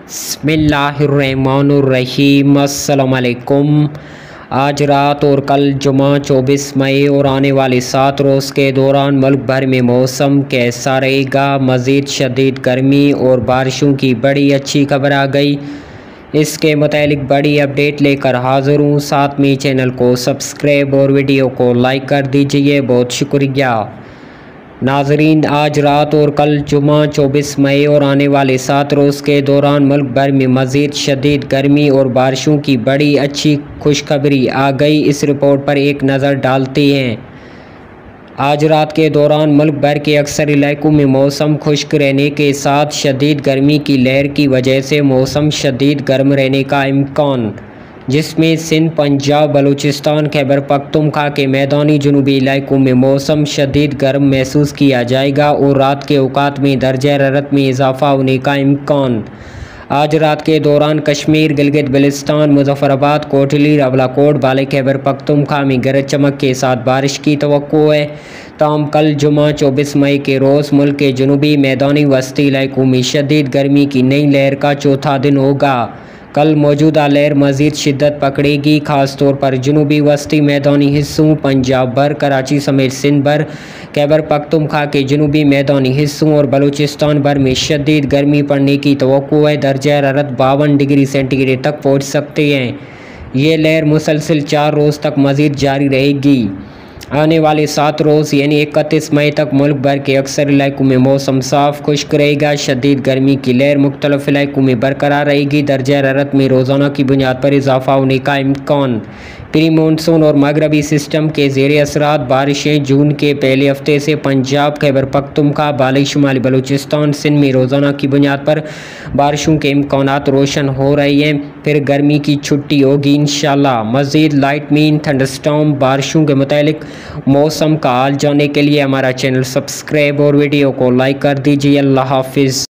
बिस्मिल्लाहिर्रहमानुर्रहीम। अस्सलाम वालेकुम। आज रात और कल जुमा 24 मई और आने वाले 7 रोज़ के दौरान मुल्क भर में मौसम कैसा रहेगा। मज़ीद शदीद गर्मी और बारिशों की बड़ी अच्छी खबर आ गई। इसके मुतालिक बड़ी अपडेट लेकर हाज़िर हूँ। साथ में चैनल को सब्सक्राइब और वीडियो को लाइक कर दीजिए, बहुत शुक्रिया। नाजरीन, आज रात और कल जुमा 24 मई और आने वाले 7 रोज़ के दौरान मुल्क भर में मज़ीद शदीद गर्मी और बारिशों की बड़ी अच्छी खुशखबरी आ गई। इस रिपोर्ट पर एक नज़र डालते हैं। आज रात के दौरान मुल्क भर के अक्सर इलाकों में मौसम खुश्क रहने के साथ शदीद गर्मी की लहर की वजह से मौसम शदीद गर्म रहने का इम्कान, जिसमें सिंध, पंजाब, बलूचिस्तान, खैबर पख्तूनख्वा के मैदानी जनूबी इलाकों में मौसम शदीद गर्म महसूस किया जाएगा और रात के औकात में दर्जा हरारत में इजाफा होने का इम्कान। आज रात के दौरान कश्मीर, गिलगित बल्तिस्तान, मुजफ्फराबाद, कोटली, रावलाकोट, बाले खैबर पख्तूनख्वा में गरज चमक के साथ बारिश की तवक्को है। ताहम कल जुमा 24 मई के रोज़ मुल्क के जनूबी मैदानी वस्ती इलाकों में शदीद गर्मी की नई लहर का चौथा दिन होगा। कल मौजूदा लहर मज़ीद शिद्दत पकड़ेगी, ख़ास तौर पर जनूबी वस्ती मैदानी हिस्सों, पंजाब भर, कराची समेत सिंध भर, खैबर पख्तूनख्वा के जनूबी मैदानी हिस्सों और बलूचिस्तान भर में शदीद गर्मी पड़ने की तवक्को है। दर्जा हरारत 52 डिग्री सेंटीग्रेड तक पहुँच सकते हैं। ये लहर मुसलसल 4 रोज़ तक मज़ीद जारी रहेगी। आने वाले 7 रोज़ यानी 31 मई तक मुल्क भर के अक्सर इलाकों में मौसम साफ खुश्क रहेगा। शदीद गर्मी की लहर मुख्तलिफ इलाकों में बरकरार रहेगी। दर्जा हरारत में रोज़ाना की बुनियाद पर इजाफा होने का इम्कान। प्री मानसून और मगरबी सिस्टम के ज़ेर असरात बारिशें जून के पहले हफ्ते से पंजाब, खैबर पख्तूनख्वा, बाली शुमाली बलूचिस्तान, सिंध में रोज़ाना की बुनियाद पर बारिशों के इम्कानात रोशन हो रहे हैं। फिर गर्मी की छुट्टी होगी इंशाल्लाह। मज़ीद लाइट मीन, थंडरस्टॉर्म, बारिशों के मुतालिक मौसम का हाल जानने के लिए हमारा चैनल सब्सक्राइब और वीडियो को लाइक कर दीजिए। अल्लाह हाफिज़।